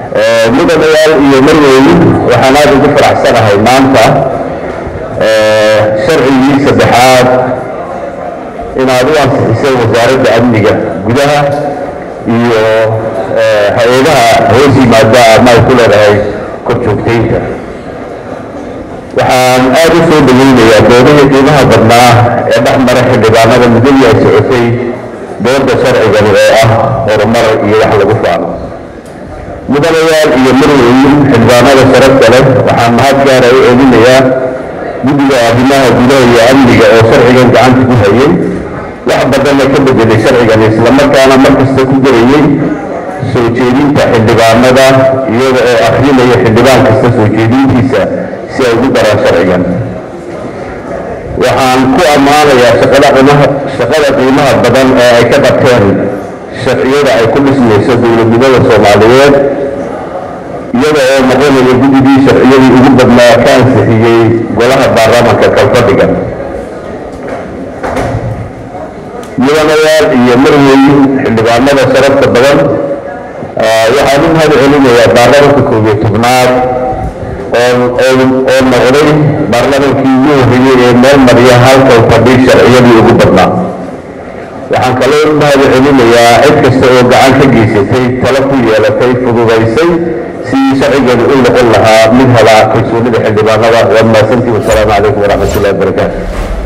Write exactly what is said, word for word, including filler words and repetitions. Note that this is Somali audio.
mudanayaal iyo marweyn waxaan aad ugu faraxsanahay maanta sharcigii saddexaad inaad u ansixisay wasaaradda amniga gudaha iyo hay-adaha hoos yimaada ama ay ku leedahay korjoogtaynta. waxaan aad u soo dhaweynayaa doodihii qiimaha badnaa ee dhex mara xildhibaanada muddadii ay socotay dooda sharcigan oo ah horumar iyo wax lagu faano. mudanayaal iyo marweyn xildhibaanada sharafta leh waxaan mahad gaara u celinayaa guddiga arrimaha gudaha iyo amniga oo sharcigan gacanta ku hayay wax badanna ka bedelay sharcigan islamarkaana markasta ku darayey soo jeedinta xildhibaanada iyada oo akrinaya xildhibaan kasta soo jeedintiisa si ay ugu daraan sharcigan. waxaan ku ammaanayaa shaqada qiimaha badan ee ay ka qabteen sharciyada ay ku dhismayso dowladnimada Soomaaliyeed iyada oo noqonaya guddigii sharciyadii ugu badnaa ka ansixiyey golaha baarlamaanka kalfadhiga. mudanayaal iyo marweyn xildhibaanada sharafta badan waxaan u mahad celinayaa baarlamaanka koob iyo tobnaad oo noqday baarlamaankii ugu horreeyey ee meel mariya halkan fadhi sharciyadii ugu badnaa. waxaan kaloo u mahad celinayaa cid kasta oo gacan ka geysatay talo ku yeelatay fududaysay sidii sharcigani u noqon lahaa mid helaa kalsoonida xildhibaanada. waa mahadsantiin. wasalaamu calaykum waraxmatullahi wabarakaatu.